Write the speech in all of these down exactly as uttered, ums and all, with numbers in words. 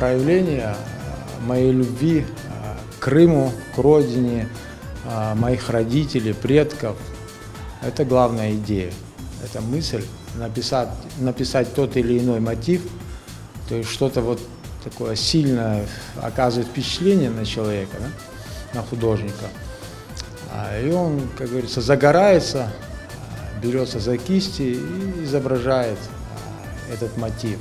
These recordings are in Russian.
проявление моей любви к Крыму, к родине, моих родителей, предков. Это главная идея. Это мысль написать, написать тот или иной мотив, то есть что-то вот такое сильное оказывает впечатление на человека, да, на художника. И он, как говорится, загорается, берется за кисти и изображает этот мотив.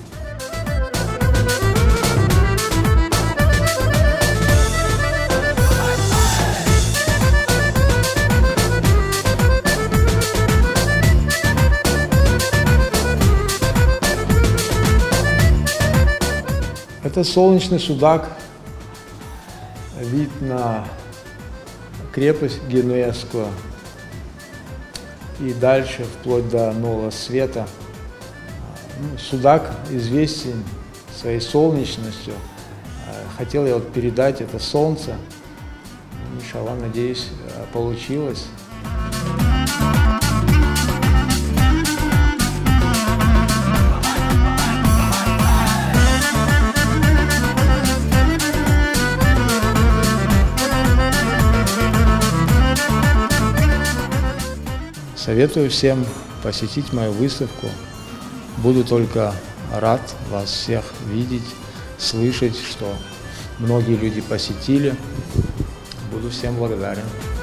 Это солнечный судак, вид на крепость Генуэзскую и дальше, вплоть до Нового Света. Ну, судак известен своей солнечностью. Хотел я вот передать это солнце. Иншаллах, надеюсь, получилось. Советую всем посетить мою выставку. Буду только рад вас всех видеть, слышать, что многие люди посетили. Буду всем благодарен.